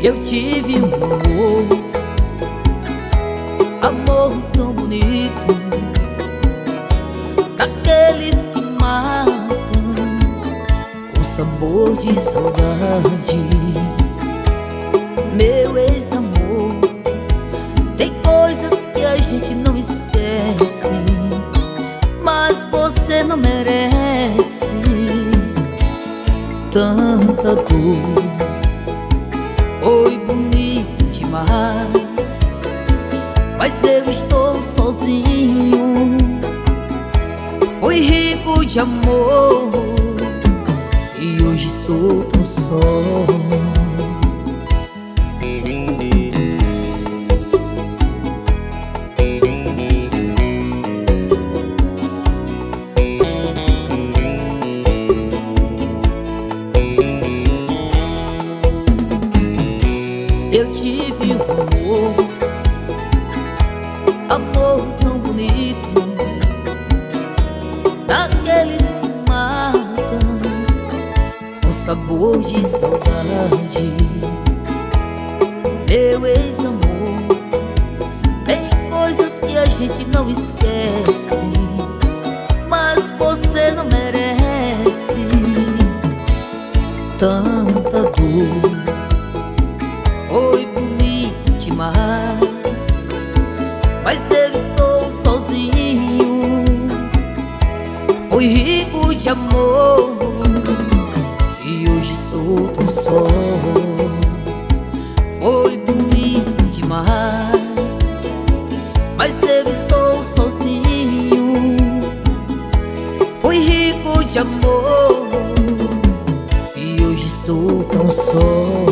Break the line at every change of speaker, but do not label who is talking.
Eu tive um amor tão bonito, daqueles que matam com sabor de saudade. Meu ex-amor, tem coisas que a gente não esquece, mas você não merece tanta dor. Foi bonito demais, mas eu estou sozinho. Fui rico de amor e hoje estou tão só. Eu tive um amor tão bonito, daqueles que matam com sabor de saudade. Meu ex-amor, tem coisas que a gente não esquece, mas você não merece tanta dor. Foi bonito demais, mas eu estou sozinho. Fui rico de amor e hoje estou tão só. Foi bonito demais, mas eu estou sozinho. Fui rico de amor e hoje estou tão só.